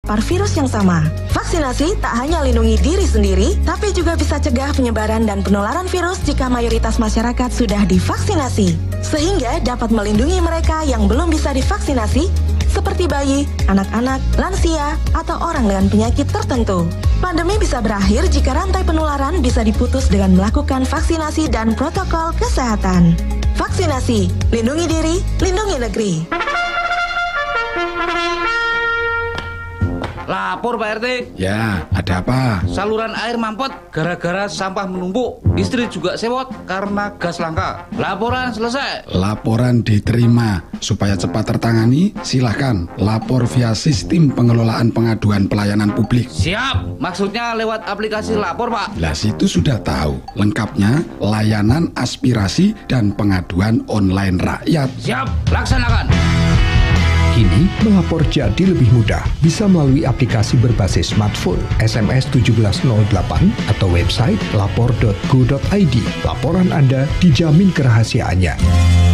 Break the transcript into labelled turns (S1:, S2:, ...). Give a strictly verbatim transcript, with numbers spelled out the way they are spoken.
S1: terpapar virus yang sama. Vaksinasi tak hanya lindungi diri sendiri, tapi juga bisa cegah penyebaran dan penularan virus jika mayoritas masyarakat sudah divaksinasi. Sehingga dapat melindungi mereka yang belum bisa divaksinasi, seperti bayi, anak-anak, lansia, atau orang dengan penyakit tertentu. Pandemi bisa berakhir jika rantai penularan bisa diputus dengan melakukan vaksinasi dan protokol kesehatan. Vaksinasi, lindungi diri, lindungi negeri.
S2: Lapor Pak R T.
S3: Ya, ada apa?
S2: Saluran air mampet gara-gara sampah menumpuk. Istri juga sewot karena gas langka. Laporan selesai.
S3: Laporan diterima. Supaya cepat tertangani, silahkan lapor via sistem pengelolaan pengaduan pelayanan publik.
S2: Siap. Maksudnya lewat aplikasi lapor, Pak.
S3: Lah situ sudah tahu. Lengkapnya layanan aspirasi dan pengaduan online rakyat.
S2: Siap. Laksanakan.
S4: Kini, melapor jadi lebih mudah. Bisa melalui aplikasi berbasis smartphone, S M S tujuh belas nol delapan, atau website lapor dot go dot i d. Laporan Anda dijamin kerahasiaannya.